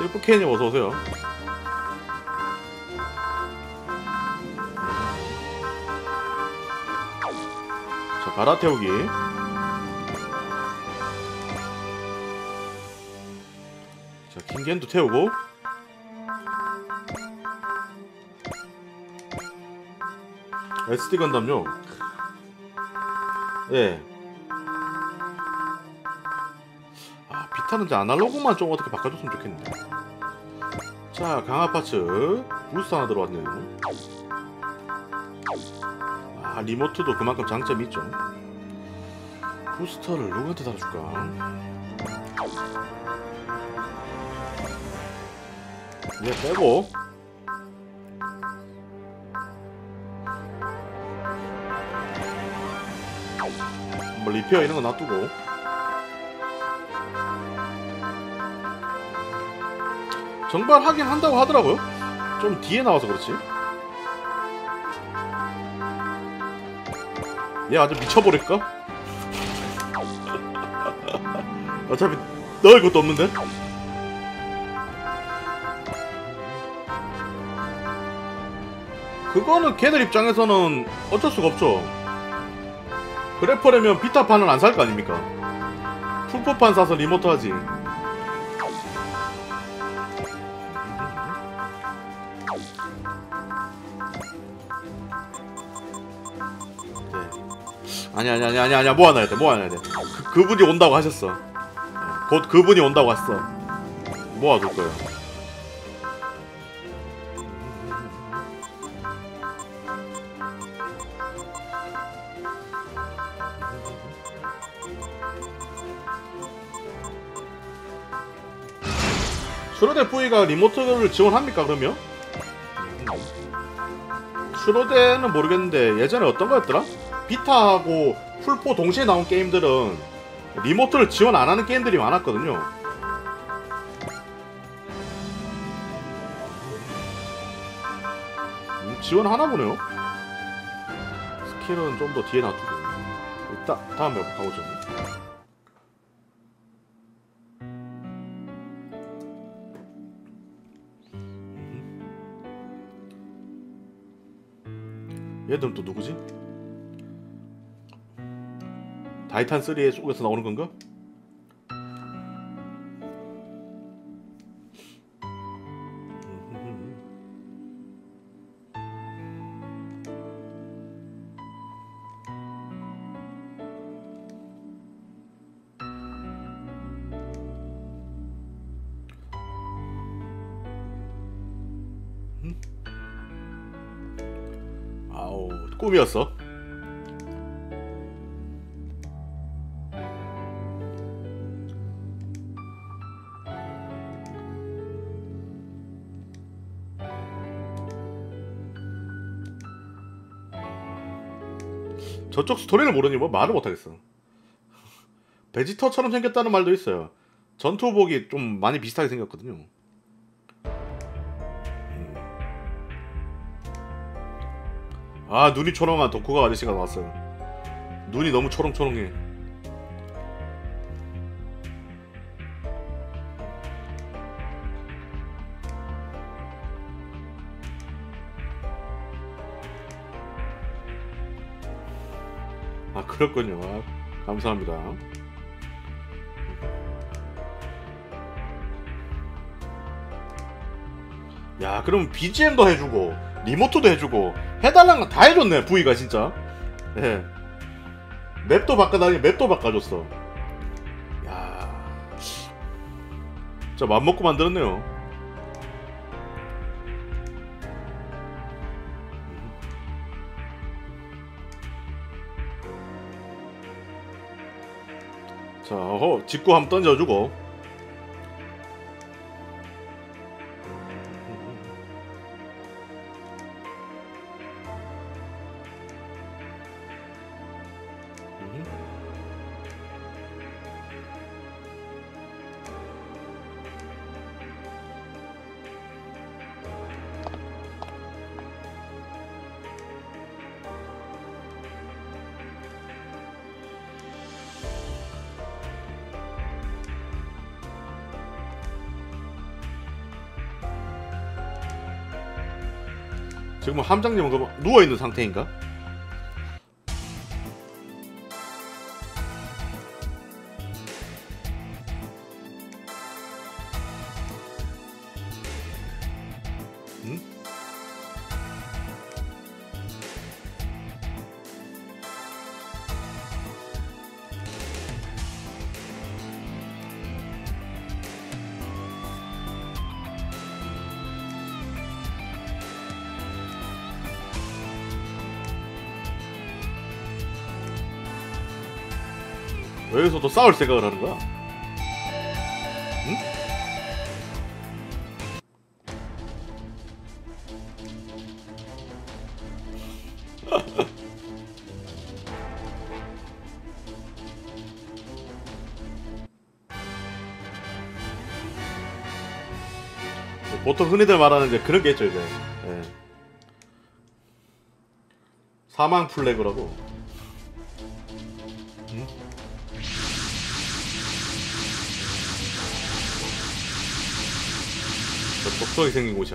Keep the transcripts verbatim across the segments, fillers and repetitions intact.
트리플케이님 어서오세요. 자, 갈아태우기. 자, 킹겐도 태우고. 에스디 건담요. 예. 아, 비타는 이제 아날로그만 좀 어떻게 바꿔줬으면 좋겠네. 자, 강화 파츠 부스터 하나 들어왔네요. 아, 리모트도 그만큼 장점이 있죠. 부스터를 누구한테 달아줄까? 얘 빼고. 뭐 리페어 이런 거 놔두고. 정발하긴 한다고 하더라고요. 좀 뒤에 나와서 그렇지. 얘 아주 미쳐버릴까? 어차피 넣을 것도 없는데. 그거는 걔들 입장에서는 어쩔 수가 없죠. 그래퍼라면 비타판은 안 살 거 아닙니까? 풀포판 사서 리모트 하지. 아니 아니 아니 아니 아니야. 모아놔야 돼. 모아놔야 돼. 그, 그분이 온다고 하셨어. 곧 그분이 온다고 했어. 모아둘 거예요. 슈로데 브이가 리모트를 지원합니까 그러면? 슈로데는 모르겠는데 예전에 어떤 거였더라? 비타하고 풀포 동시에 나온 게임들은 리모트를 지원 안 하는 게임들이 많았거든요. 음, 지원하나 보네요. 스킬은 좀 더 뒤에 놔두고. 따, 다음에 가보죠. 얘들은 또 누구지? 타이탄 쓰리 속에서 나오는 건가? 아우, 꿈이었어. 저쪽 스토리를 모르니 뭐 말을 못하겠어. 베지터처럼 생겼다는 말도 있어요. 전투복이 좀 많이 비슷하게 생겼거든요. 음. 아, 눈이 초롱한 도쿠가 아저씨가 나왔어요. 눈이 너무 초롱초롱해. 아, 그렇군요. 아, 감사합니다. 야, 그럼 비지엠도 해주고 리모트도 해주고 해달라는 건 다 해줬네. 브이가 진짜. 예. 맵도 바꿔다니 맵도 바꿔줬어. 야, 진짜 맘먹고 만들었네요. 자, 어, 직구 한번 던져주고. 지금 함장님은 그 누워있는 상태인가? 응? 여기서 또 싸울 생각을 하는 거야? 응? 보통 흔히들 말하는 이제 그런 게 있죠, 이제. 예. 사망 플래그라고. 응? 독특하게 생긴 곳이야.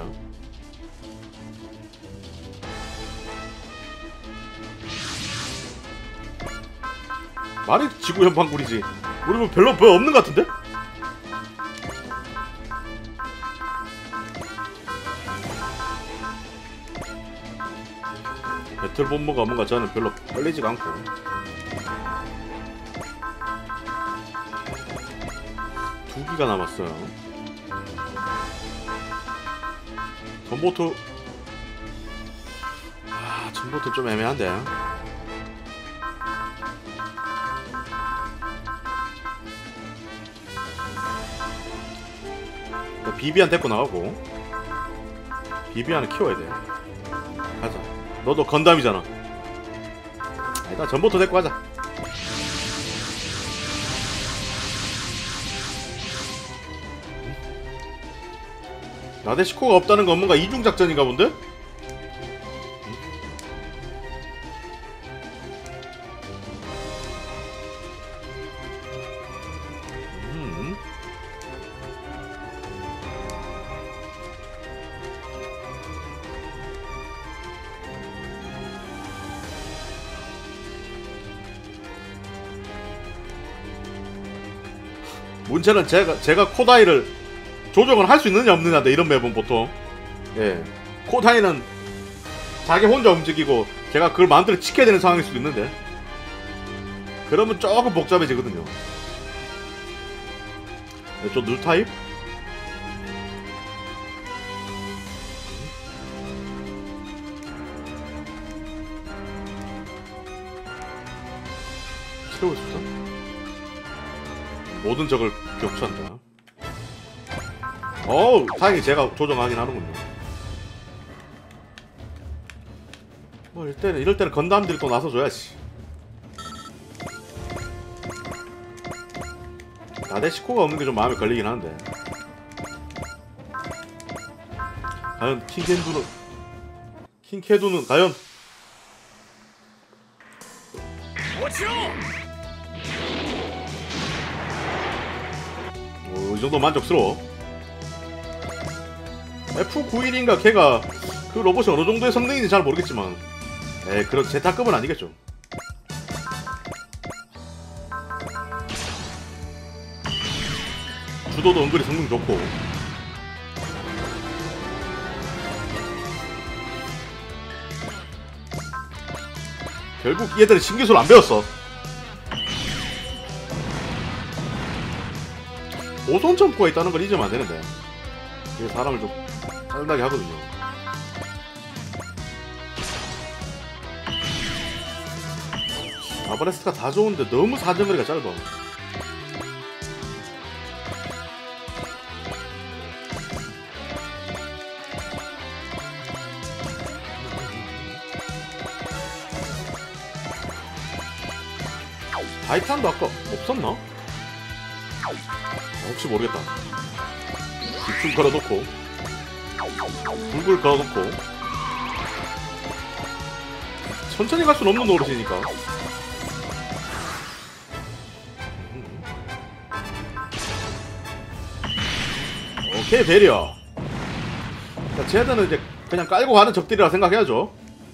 말이 지구 현판굴이지. 우리 뭐 별로 뭐 없는 것 같은데? 배틀 본모가 뭔가 저는 별로 끌리지가 않고. 두 기가 남았어요. 전보트. 아, 전보트 좀 애매한데. 비비안 데리고 나가고. 비비안을 키워야 돼. 가자. 너도 건담이잖아. 아니다, 전보트 데리고 가자. 나데시코가 없다는 건 뭔가 이중작전인가 본데? 음. 문제는 제가 제가 코다이를 조정을 할 수 있느냐 없느냐인데, 이런 맵은 보통. 예. 코다이는 자기 혼자 움직이고 제가 그걸 마음대로 지켜야 되는 상황일 수도 있는데, 그러면 조금 복잡해지거든요. 네, 저 누 타입? 치르고 있었어? 모든 적을 격추한다. 어우, 다행히 제가 조정하긴 하는군요. 뭐 이럴 때는 이럴 때는 건담들이 또 나서줘야지. 나데시코가 없는 게 좀 마음에 걸리긴 하는데. 과연 킹켄두는 킹케두는 과연 오, 이 정도 만족스러워. 에프 구십일인가 걔가 그 로봇이 어느 정도의 성능인지 잘 모르겠지만, 에이, 그런 제타급은 아니겠죠. 주도도 은근히 성능 좋고. 결국 얘들은 신기술 안 배웠어. 오손 점프가 있다는 걸 잊으면 안 되는데, 이게 사람을 좀 짜증나게 하거든요. 아브레스트가 다 좋은데 너무 사정거리가 짧아. 타이탄도 아까 없었나? 아, 혹시 모르겠다. 집중 걸어놓고 불굴 걸어놓고 천천히 갈 수는 없는 노릇이니까. 오케이, 배려. 자, 쟤들은 이제 그냥 깔고 가는 적들이라 생각해야죠.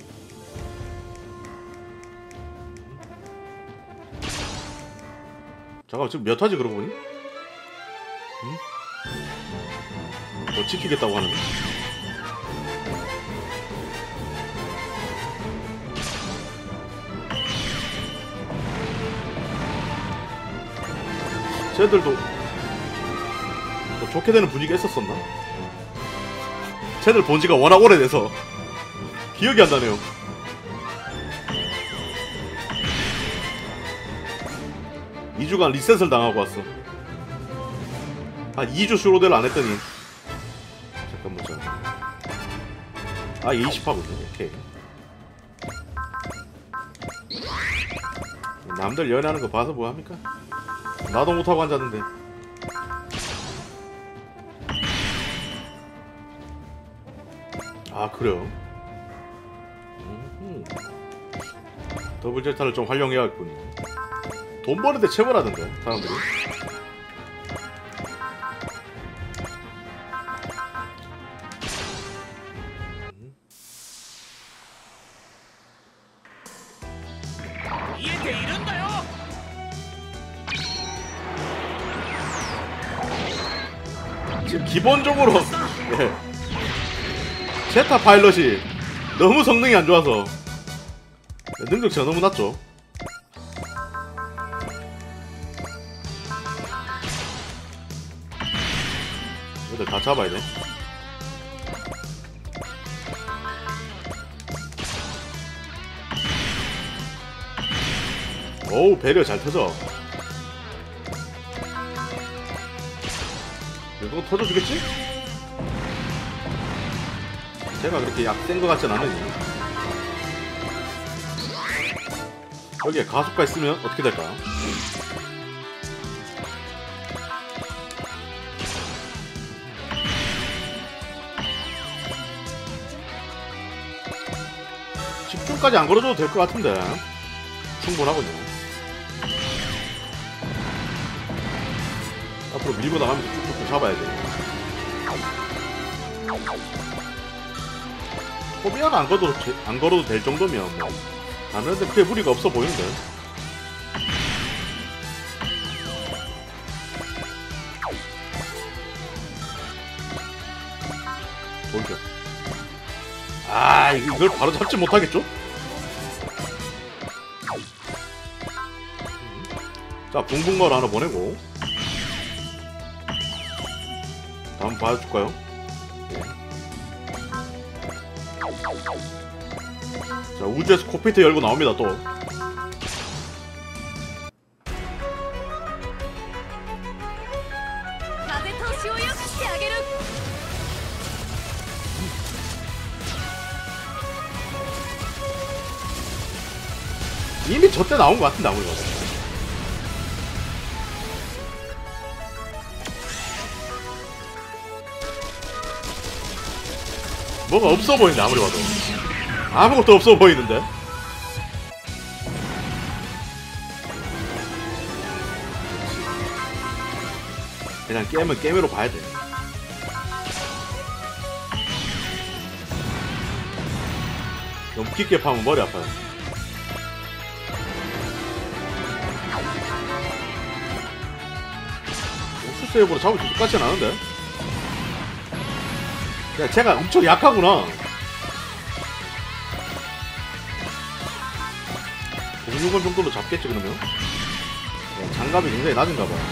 잠깐만, 지금 몇 화지 그러고 보니? 응? 뭐 지키겠다고 하는데? 쟤들도 뭐 좋게 되는 분위기가 있었었나? 쟤들 본지가 워낙 오래돼서 기억이 안 나네요. 이 주간 리셋을 당하고 왔어. 한 이 주 슈로데를 안 했더니. 잠깐 보자. 아, 이십 화거든. 오케이. 남들 연애하는 거 봐서 뭐합니까? 나도 못하고 앉았는데. 아, 그래요? 음흠. 더블 제타를 좀 활용해야겠군요. 돈 버는데 최고라던데, 사람들이. 이게 이런가요? 지금 기본적으로 예. 제타 파일럿이 너무 성능이 안 좋아서 능력치가 너무 낮죠. 얘들 다 잡아야 돼. 오우, 배려 잘 터져. 이거 터져주겠지? 제가 그렇게 약 센 거 같진 않으니. 여기에 가속가 있으면 어떻게 될까요? 집중까지 안 걸어줘도 될 것 같은데 충분하군요. 앞으로 밀고 나가면서 쭉쭉쭉 잡아야 돼. 포비아는 안 걸어도, 안 걸어도 될 정도면 뭐 가는데 그게 무리가 없어 보이는데. 돌격. 아, 이걸 바로 잡지 못하겠죠? 자, 붕붕마을 하나 보내고 다음 봐줄까요? 네. 자, 우주에서 콕피트 열고 나옵니다. 또 이미 저때 나온 것 같은데 아무리 봐도. 뭐가 없어 보이는데 아무리 봐도. 아무것도 없어 보이는데. 그냥 게임은 게임으로 봐야 돼. 너무 깊게 파면 머리 아파요. 옥수수앱으로 잡을 수 똑같진 않은데? 야, 쟤가 엄청 약하구나. 공육 원 정도로 잡겠지 그러면? 야, 장갑이 굉장히 낮은가 봐.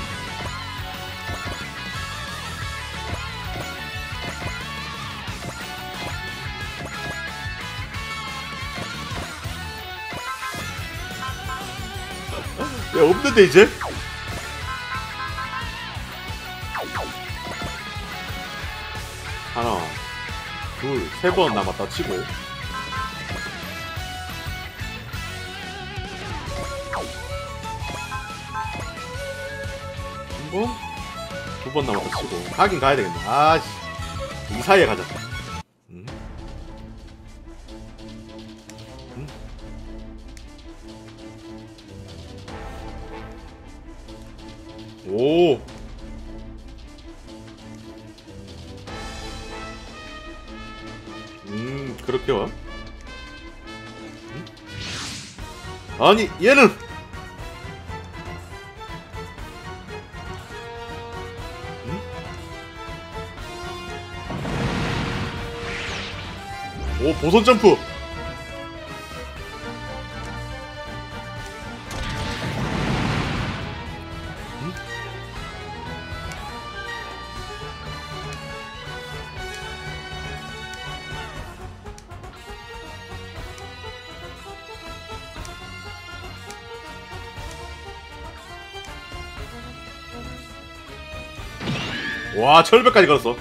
야, 없는데 이제? 하나, 둘, 세 번 남았다 치고. 한 번, 두 번 남았다 치고. 가긴 가야 되겠네. 아씨, 이 사이에 가자. 음. 음. 오. 이렇게 와? 응? 아니 얘는 응? 오 보선 점프. 와 철벽까지 걸었어.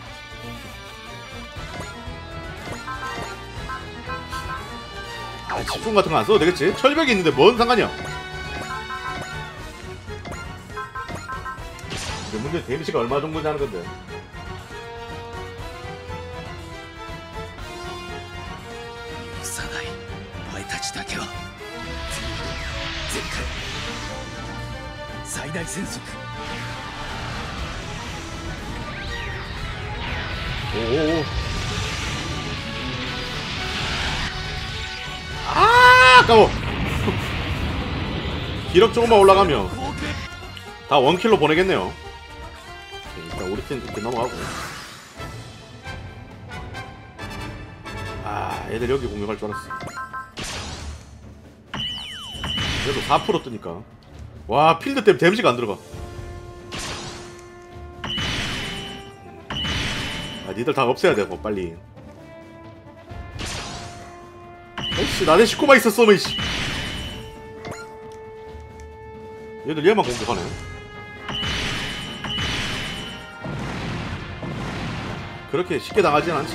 아 집중 같은 거 안 써도 되겠지? 철벽이 있는데 뭔 상관이야. 근데 문제 데미지가 얼마 정도 되는 건데. 사나이, お前たちだけは全開最大戦速 오오오. 아 아까워. 기록 조금만 올라가면 다 원킬로 보내겠네요. 일단 우리 팀 이렇게 넘어가고. 아 애들 여기 공격할 줄 알았어. 그래도 사 퍼센트 뜨니까. 와 필드 때문에 데미지가 안 들어가. 아 니들 다 없애야 돼 뭐 빨리. 어이씨 나대 시코마 있었어 이씨. 얘들 얘만 공격하네. 그렇게 쉽게 당하진 않지.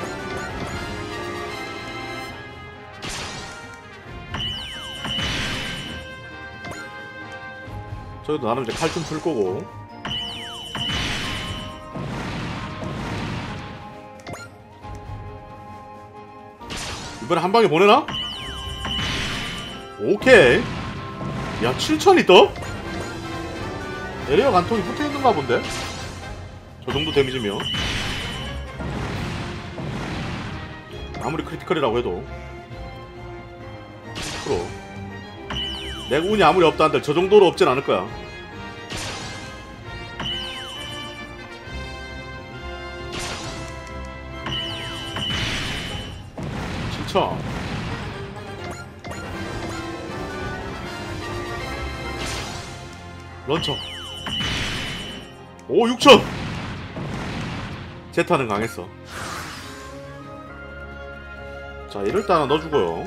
저기도 나름 이제 칼 좀 풀 거고. 이번에 한 방에 보내나? 오케이. 야 칠천이 떠? 에리어 간통이 붙어있는가 본데? 저 정도 데미지면 아무리 크리티컬이라고 해도 십 퍼센트 내가 운이 아무리 없다 한들 저 정도로 없진 않을 거야. 칠천. 런처. 오 육천. 제타는 강했어. 자 이럴 때 하나 넣어주고요.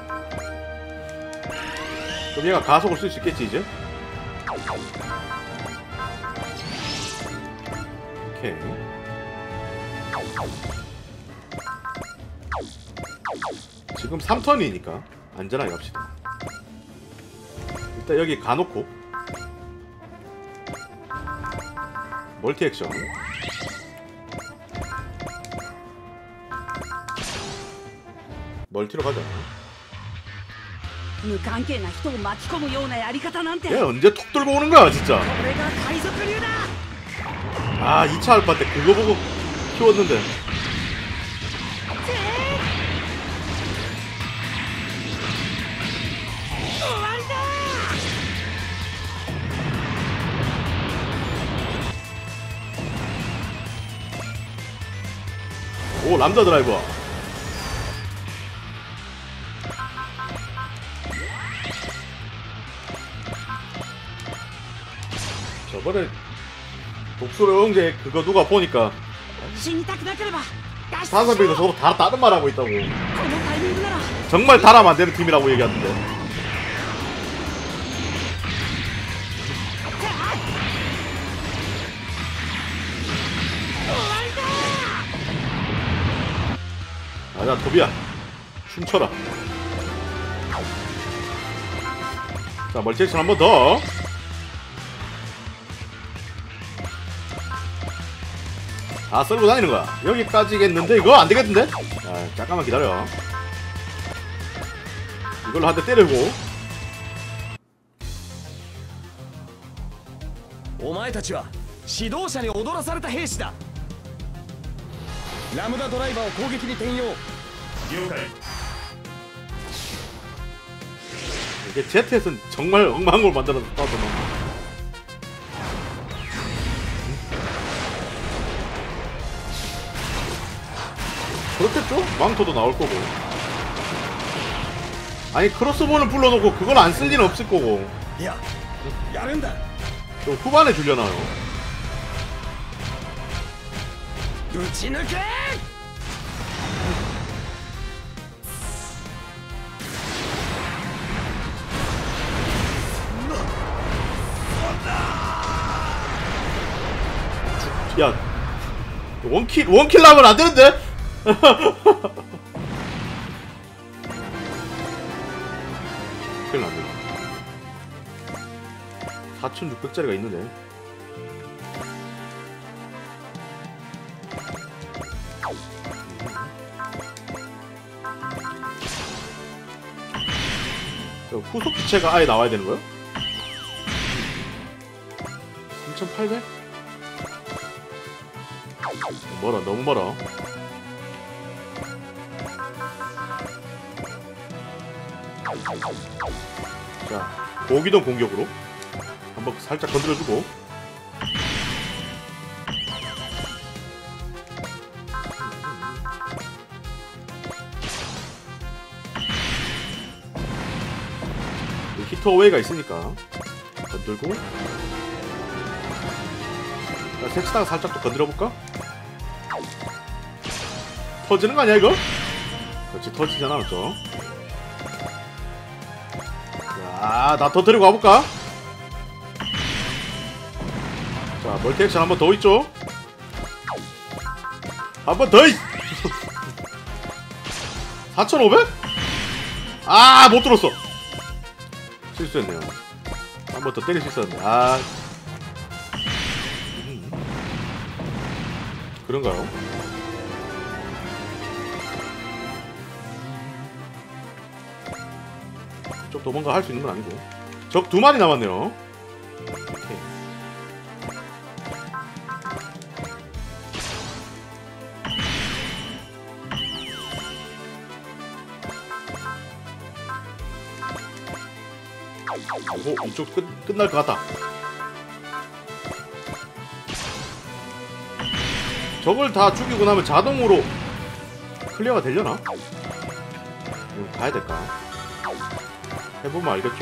그럼 얘가 가속을 쓸 수 있겠지 이제? 오케이. 지금 삼 턴이니까 안전하게 갑시다. 일단 여기 가놓고 멀티 액션. 멀티로 가자. 無関係な人を巻き込むようなやり方なんて 얘 언제 톡 들고 오는 거야 진짜. これが海賊流だ 아 이 차 알파 때 그거 보고 키웠는데. 오 람다 드라이버. 저번에 독수리 형제 그거 누가 보니까 死にたくなければ脱出 다섯 しろ 명이서 서로 다 다른 말 하고 있다고. このタイミングなら 정말 달아면 안 되는 팀이라고 얘기하던데. 아야 도비야 춤춰라. 자 멀티 액션 한 번 더. 다 썰고 다니는 거야. 여기까지겠는데 이거 안 되겠는데? 아 잠깐만 기다려. 이걸로 한 대 때리고. お前たちは指導者に踊らされた兵士だ。ラムダドライバーを攻撃に転用。 이게 제트에서는 정말 엉망한 걸 만들어서 따더만. 그렇겠죠? 망토도 나올 거고. 아니 크로스보는 불러놓고 그걸 안 쓸 리는 없을 거고. 야, 야른다. 좀 후반에 줄려나요? 우치누게! 야, 원킬 원킬 나면 안 되는데? 큰일 났네. 사천육백 짜리가 있는데. 후속 기체가 아예 나와야 되는 거요? 삼천팔백? 멀어, 너무 멀어. 자, 고기동 공격으로 한번 살짝 건드려주고. 히터웨이가 있으니까 건들고. 자, 색시다가 살짝 또 건드려볼까? 터지는 거 아니야 이거? 그렇지, 터지잖아. 맞죠? 자, 나 터뜨리고 가볼까? 자, 멀티 액션 한 번 더 있죠? 한 번 더 있! 사천오백? 아, 못 들었어. 실수했네요. 한 번 더 때릴 수 있었는데. 아, 음. 그런가요? 좀 더 뭔가 할 수 있는 건 아니고. 적 두 마리 남았네요. 오케이. 오, 이쪽 끝, 끝날 것 같다. 저걸 다 죽이고 나면 자동으로 클리어가 되려나? 음, 가야 될까? 해보면 알겠죠.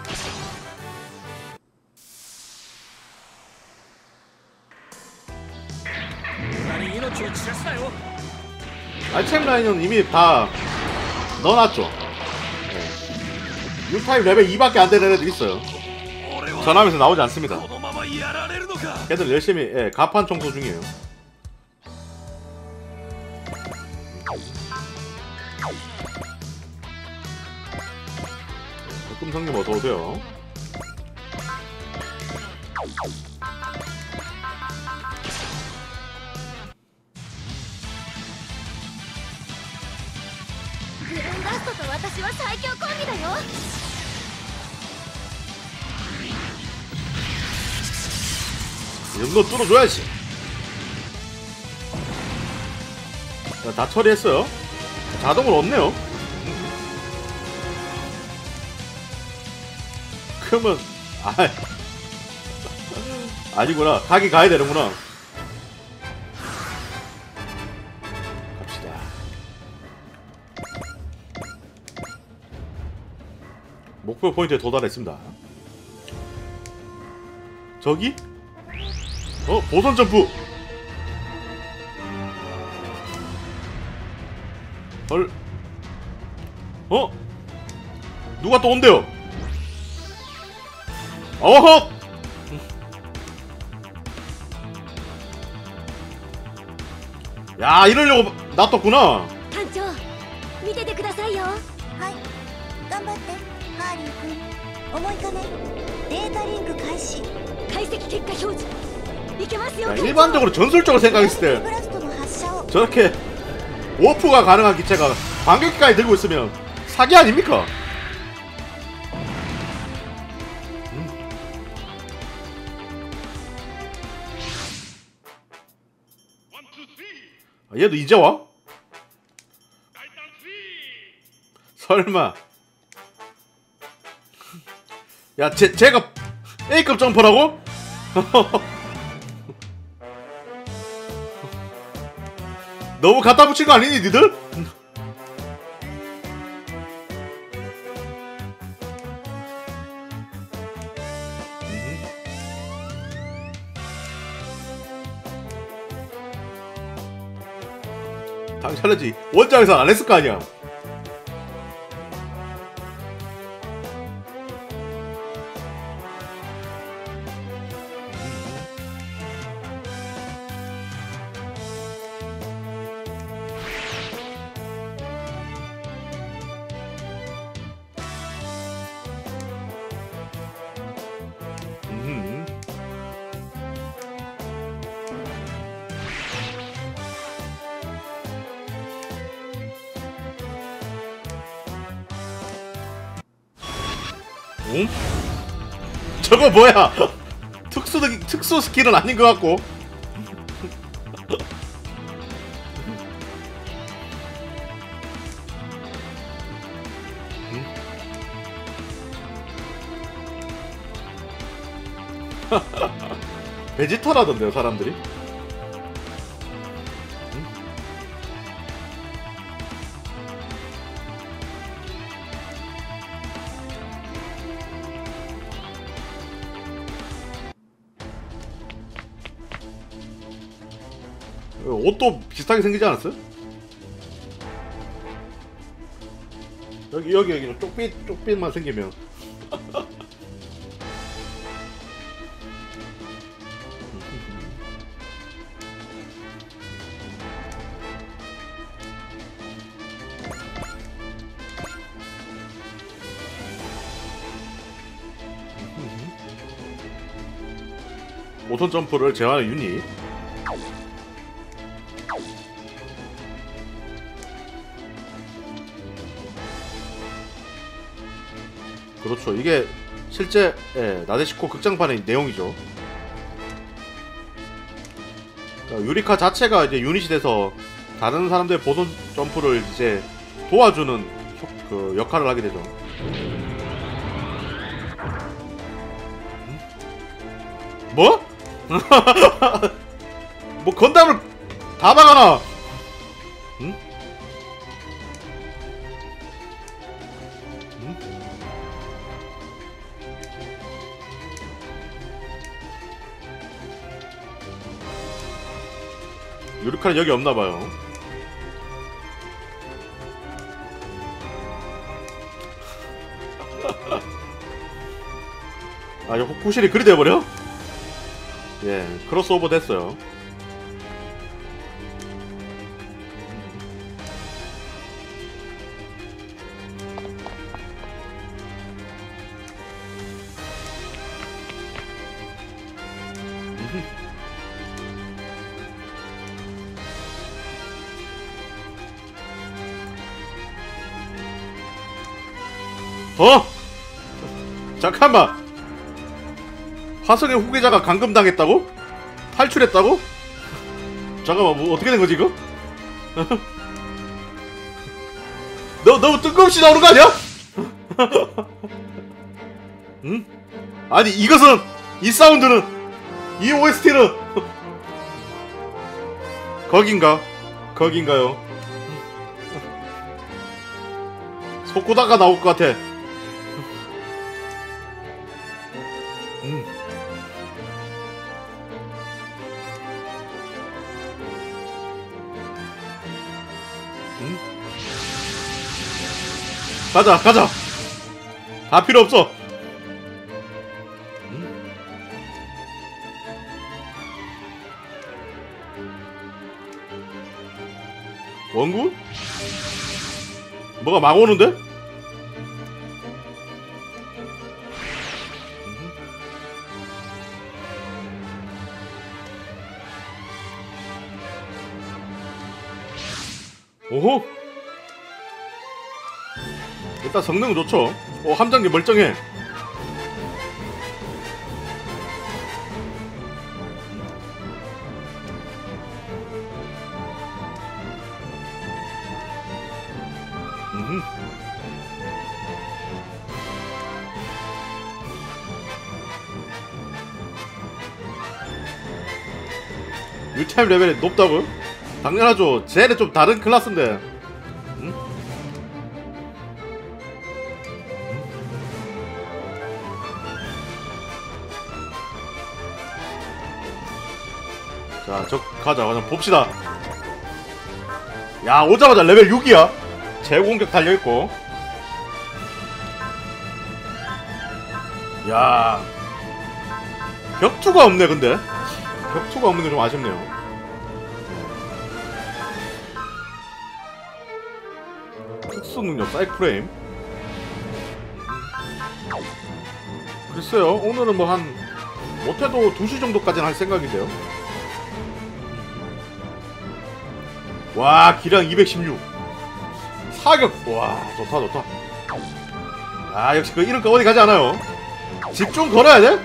아이템 라인은 이미 다 넣어놨죠. 네. 육 타입 레벨 이밖에 안 되는 애들 있어요. 전함에서 나오지 않습니다. 걔들 열심히 예, 가판 청소 중이에요. 금성님 어서오세요. 이 정도 뚫어줘야지. 자, 다 처리했어요. 자동으로 없네요. 그러면 아 아니구나. 가기 가야 되는구나. 갑시다. 목표 포인트에 도달했습니다. 저기? 어? 보선 점프! 헐. 어? 누가 또 온대요? 어허! 야, 이러려고 놔뒀구나. 艦長見ててくださいよ。はい頑張ってハーリー君。重いかね。データリンク開始。解析結果表示。いけますよ。 야, 일반적으로 전술적으로 생각했을 때 ブラストの発射を。 저렇게 워프가 가능한 기체가 반격기까지 들고 있으면 사기 아닙니까? 음. 아, 얘도 이제 와? 설마. 야, 제, 제가 A급 점퍼라고? 너무 갖다 붙인 거 아니니, 니들? 당연하지. 원작에서 안 했을 거 아니야. 음. 응? 저거 뭐야? 특수 특수 스킬은 아닌 것 같고. 응? 베지터라던데요, 사람들이? 응? 옷도 비슷하게 생기지 않았어요? 여기 여기 여기는 쪽빛 쪽빛만 생기면. 오선 점프를 제어하는 유닛. 그렇죠. 이게 실제 예, 나데시코 극장판의 내용이죠. 그러니까 유리카 자체가 이제 유닛이 돼서 다른 사람들의 보선 점프를 이제 도와주는 효, 그 역할을 하게 되죠. 음? 뭐? 뭐 건담을 다 박아놔. 응? 응? 유리카는 여기 없나봐요. 아, 이거 호쿠실이 그리 돼버려? 예, 크로스오버 됐어요. 어? 잠깐만. 화성의 후계자가 감금당했다고? 탈출했다고? 잠깐만, 뭐 어떻게 된 거지 이거? 너 너무 뜬금없이 나오는 거 아니야? 응? 아니 이것은 이 사운드는 이 오에스티는 거긴가? 거긴가요? 소코다가 나올 것 같아. 음. 음? 가자, 가자. 다 필요 없어. 음? 원구? 뭐가 막 오는데? 오호! 일단 성능은 좋죠. 어, 함장기 멀쩡해. 음흠. 뮤타임 레벨이 높다고요? 당연하죠. 쟤는 좀 다른 클래스인데. 응? 자, 저 가자. 그냥 봅시다. 야, 오자마자 레벨 육이야. 제공격 달려있고. 야, 격투가 없네. 근데 격투가 없는 게 좀 아쉽네요. 특수 능력 사이프레임. 글쎄요, 오늘은 뭐 한 못해도 두 시 정도까지는 할 생각인데요. 와, 기량 이백십육. 사격. 와, 좋다 좋다. 아, 역시 그 이런 거 어디 가지 않아요. 집중 걸어야 돼?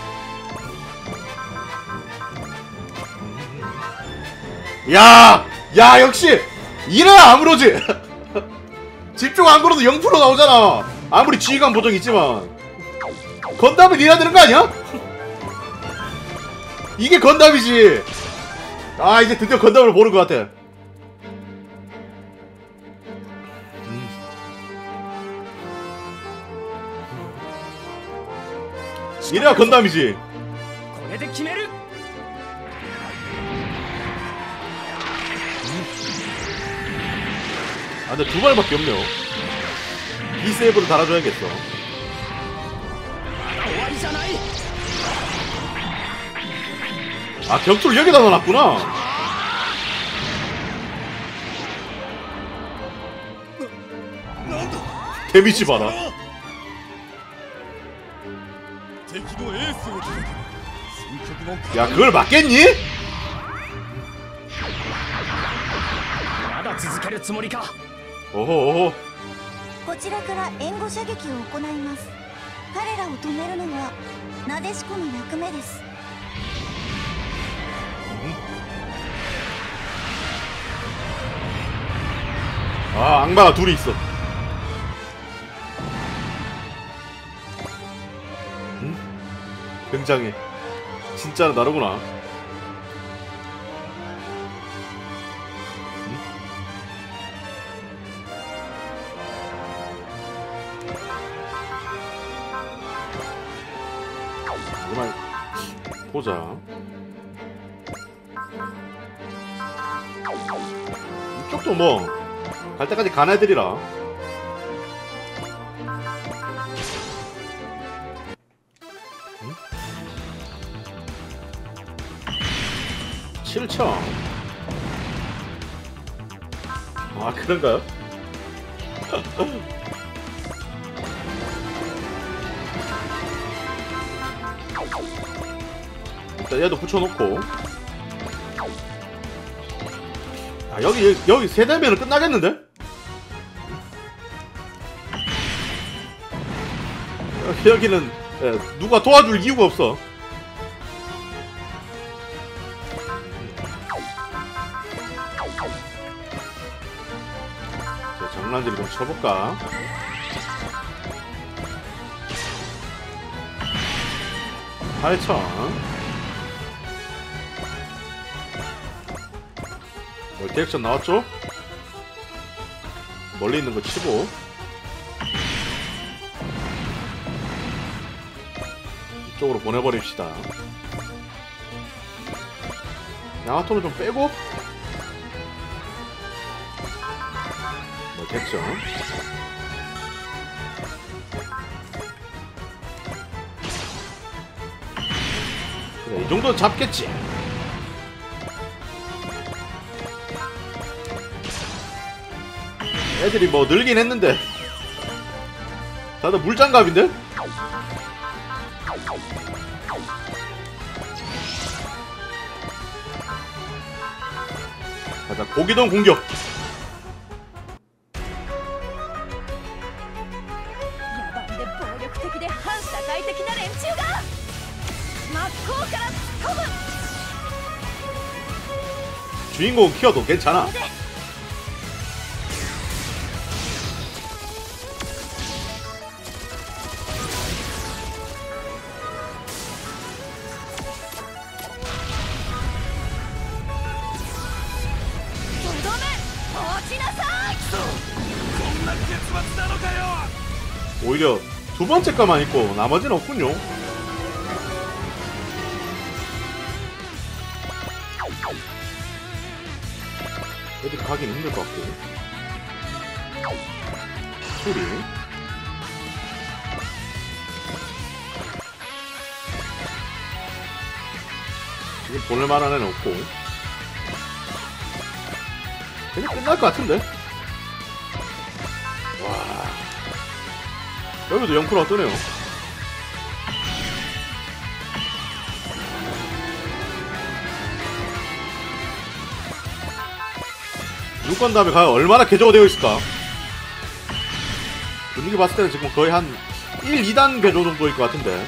야! 야, 역시! 이래야 아무로지! 집중 안 걸어도 영 퍼센트 나오잖아! 아무리 지휘관 보정 있지만. 건담을 이래야 되는 거 아니야? 이게 건담이지! 아, 이제 드디어 건담을 보는 것 같아. 음. 이래야 건담이지. 아, 근데 두 발밖에 없네요. 비세이브를 달아줘야겠어. 아, 격투를 여기다 넣어놨구나. 데미지 봐라. 야, 그걸 맞겠니? 오호 오호. こちらから援護射撃を行います。彼らを止めるのはなでしこの役目です。 아, 악마가 둘이 있어. 응? 굉장해. 진짜로 나르구나. 응? 정말 보자. 이쪽도 뭐 갈 때까지 간 애들이라. 응? 칠천. 아, 그런가요? 일단 얘도 붙여놓고. 아, 여기 여기 세 대면은 끝나겠는데? 여기는 예, 누가 도와줄 이유가 없어. 자, 장난질을 좀 쳐볼까? 팔천. 멀티 액션 나왔죠? 멀리 있는 거 치고. 이쪽으로 보내버립시다. 양아토는 좀 빼고. 멀티 액션. 그래, 이 정도는 잡겠지. 애들이 뭐 늘긴 했는데 다들 물장갑인데? 가자, 고기동 공격. 野蛮で暴力的で反社会的な連中が真っ向から突っ込む 주인공 키워도 괜찮아. 오히려 두 번째 거만 있고 나머지는 없군요. 애들 가긴 힘들 것 같고. 소리. 지금 보낼만한 애는 없고. 그냥 끝날 것 같은데? 와. 여기도 영 퍼센트가 뜨네요. 육 건 다음에 과연 얼마나 개조가 되어 있을까? 분위기 봤을 때는 지금 거의 한 일, 이 단 개조 정도일 것 같은데.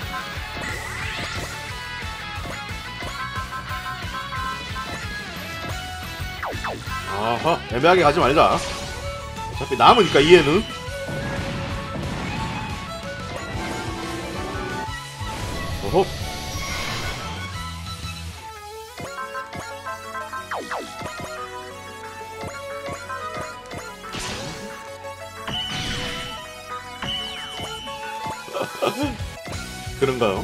아하, 애매하게 가지 말자. 어차피 남으니까 이해는. 어허. 그런가요?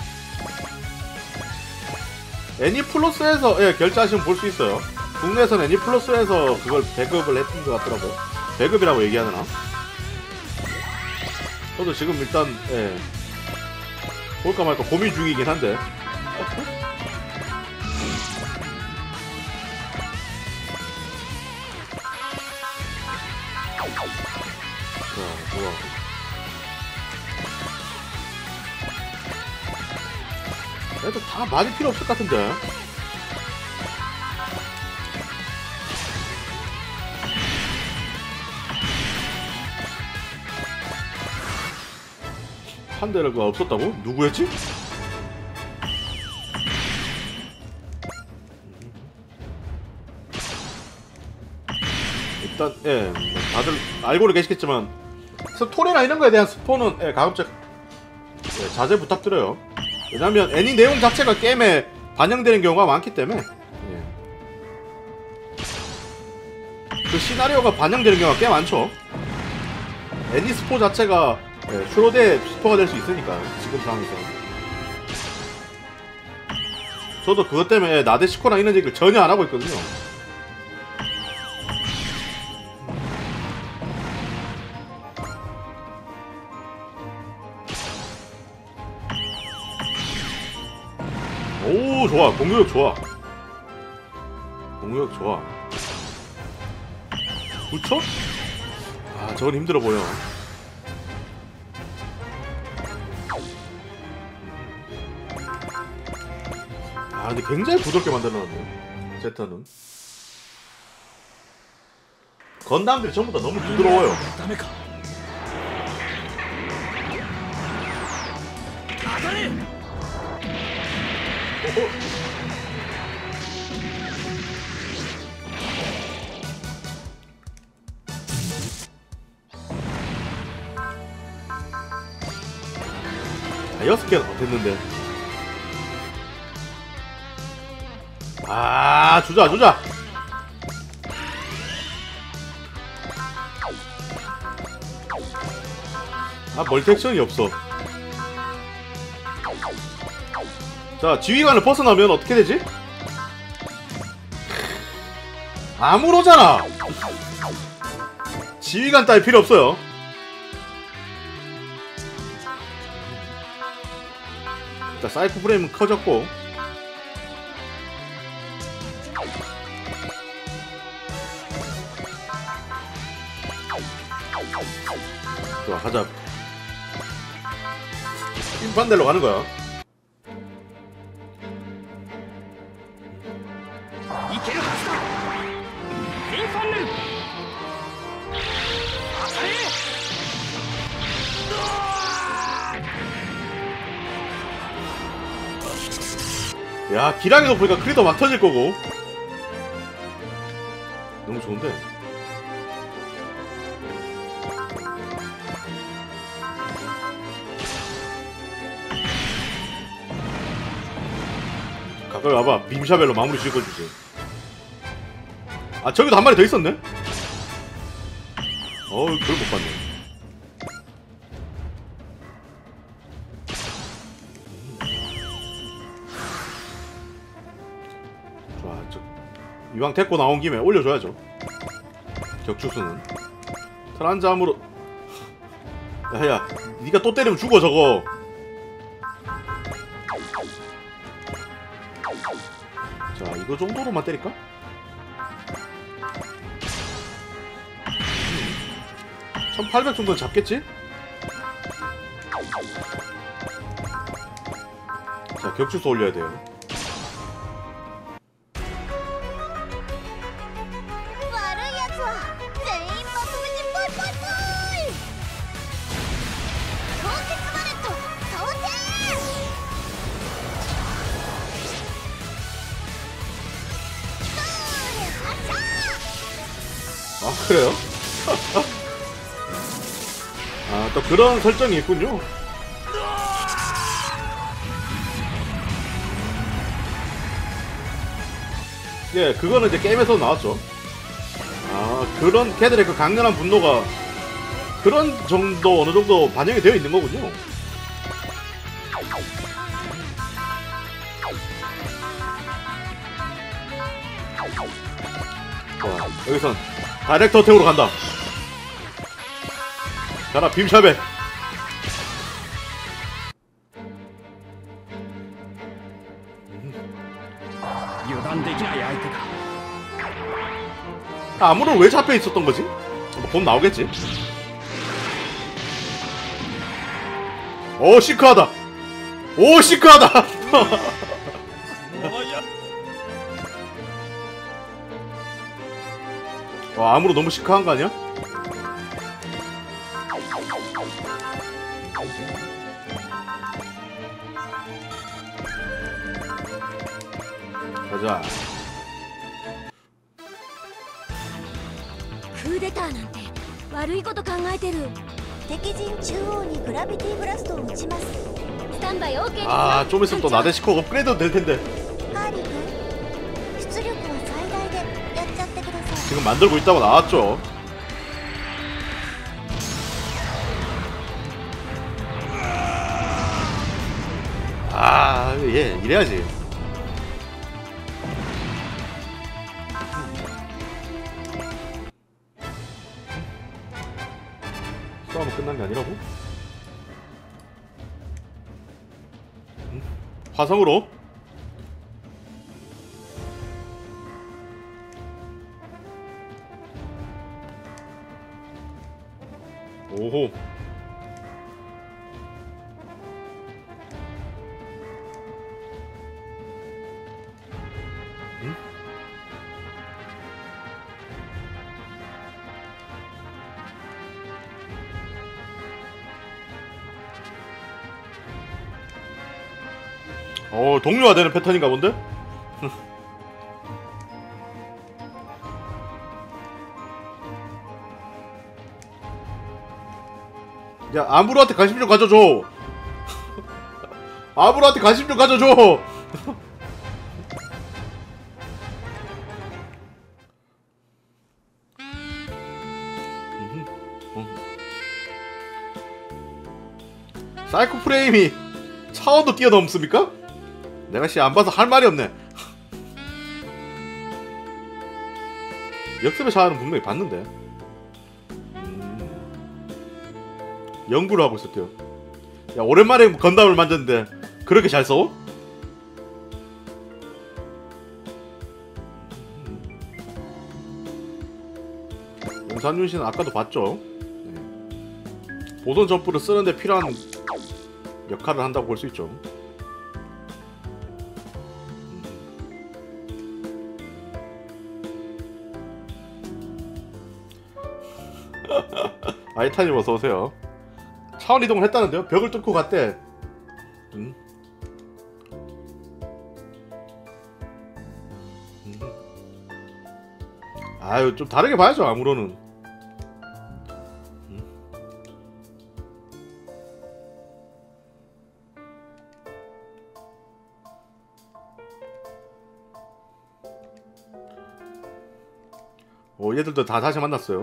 애니플러스에서 예, 결제하시면 볼 수 있어요. 국내에서는 애니플러스에서 그걸 배급을 했던 것 같더라고요. 배급이라고 얘기하나? 저도 지금 일단 예, 볼까 말까 고민 중이긴 한데. 자, 좋아. 애들 다 많이 필요 없을 것 같은데. 한 대가 없었다고? 누구였지? 일단 예, 다들 알고는 계시겠지만 스토리나 이런 거에 대한 스포는 예, 가급적 예, 자제 부탁드려요. 왜냐면 애니 내용 자체가 게임에 반영되는 경우가 많기 때문에 예. 그 시나리오가 반영되는 경우가 꽤 많죠. 애니 스포 자체가 예, 슈로데 스포가 될 수 있으니까 지금 상황에서. 저도 그것 때문에 나데시코랑 이런 얘기를 전혀 안 하고 있거든요. 오, 좋아. 공격력 좋아. 공격력 좋아. 그쵸? 아, 저건 힘들어 보여. 아, 근데 굉장히 부드럽게 만들어놨네. 제타는. 건담들이 전부 다 너무 부드러워요. 아, 여섯 개가 됐는데. 아, 주자, 주자. 아, 멀티 액션이 없어. 자, 지휘관을 벗어나면 어떻게 되지? 아무로잖아. 지휘관 따위 필요 없어요. 자, 사이코 프레임은 커졌고. 좋아, 가자. 반대로 가는 거야. 야, 기량이 높으니까 크리도 막 터질 거고. 너무 좋은데? 가까이 와봐. 빔샤벨로 마무리 지어주지. 아, 저기도 한 마리 더 있었네? 어우, 그걸 못 봤네. 이왕 데리고 나온 김에 올려줘야죠. 격추수는 트란잠으로. 야야, 니가 또 때리면 죽어 저거. 자, 이거 정도로만 때릴까? 천팔백 정도는 잡겠지? 자, 격추수 올려야 돼요. 아, 그래요? 아, 또 그런 설정이 있군요. 예, 그거는 이제 게임에서 나왔죠. 아, 그런 걔들의 그 강렬한 분노가 그런 정도, 어느 정도 반영이 되어 있는 거군요. 자, 여기선 다이렉트 어택으로 간다. 가라, 빔샵에. 아무런 왜 잡혀 있었던 거지? 뭐 곧 나오겠지. 오, 시크하다. 오, 시크하다. 와, 아무로 너무 시크한 거 아니야? 가자. クーデターなんて悪いこと考えてる。敵陣中央にグラビティブラストを撃ちます。スタンバイ OK ですよ。 아, 좀 있으면 또 나데시코 업그레이드 될 텐데. ハーリー君、出力は最大でやっちゃってください。 지금 만들고 있다고 나왔죠. 아, 예, 이래야지. 싸움은 끝난 게 아니라고? 응? 화성으로? 오호. 응? 어, 동료화되는 패턴인가 본데? 야, 아무로한테 관심 좀 가져줘. 아무로한테 관심 좀 가져줘. 사이코 프레임이 차원도 뛰어넘습니까? 내가 씨 안 봐서 할 말이 없네. 역습의 샤아는 분명히 봤는데. 음... 연구를 하고 있었대요. 야, 오랜만에 건담을 만졌는데 그렇게 잘 써? 용산윤 씨는 아까도 봤죠. 네. 보존 점프를 쓰는데 필요한 역할을 한다고 볼 수 있죠. 아이타님 어서오세요. 차원 이동을 했다는데요? 벽을 뚫고 갔대. 음. 음. 아유, 좀 다르게 봐야죠, 아무로는. 음. 오, 얘들도 다 다시 만났어요.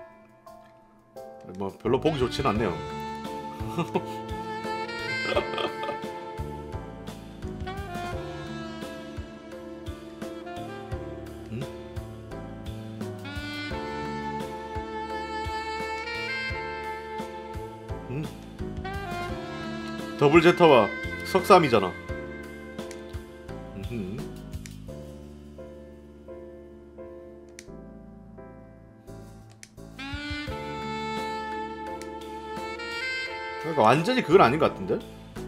뭐 별로 보기 좋진 않네요. 음? 더블 제타와 석삼이잖아. 음흠. 그러니까 완전히 그건 아닌 것 같은데?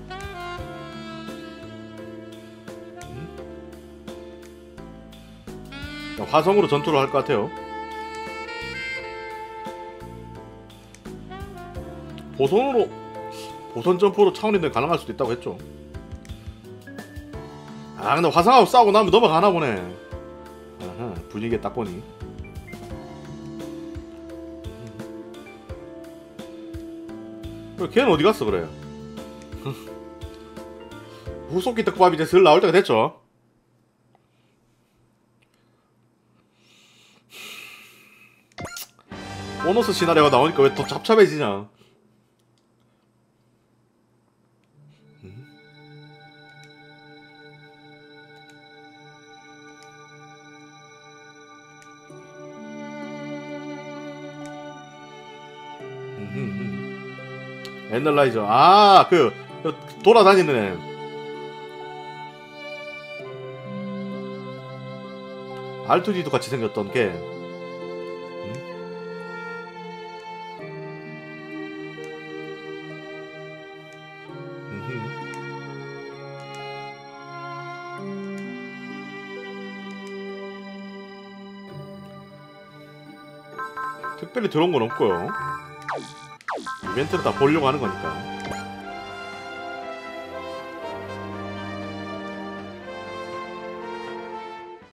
음? 화성으로 전투를 할 것 같아요. 보선으로 보선 점프로 차원이든 가능할 수도 있다고 했죠. 아 근데 화성하고 싸우고 나면 넘어가나 보네. 아하, 분위기에 딱 보니. 그래, 걔는 어디 갔어 그래. 후속기 떡밥이 이제 슬 나올 때가 됐죠. 보너스 시나리오가 나오니까 왜 더 잡잡해지냐. 애널라이저. 아, 그, 그 돌아다니는 애. 알투디도 같이 생겼던 걔. 음? 특별히 들어온 건 없고요. 이벤트를 다 보려고 하는 거니까.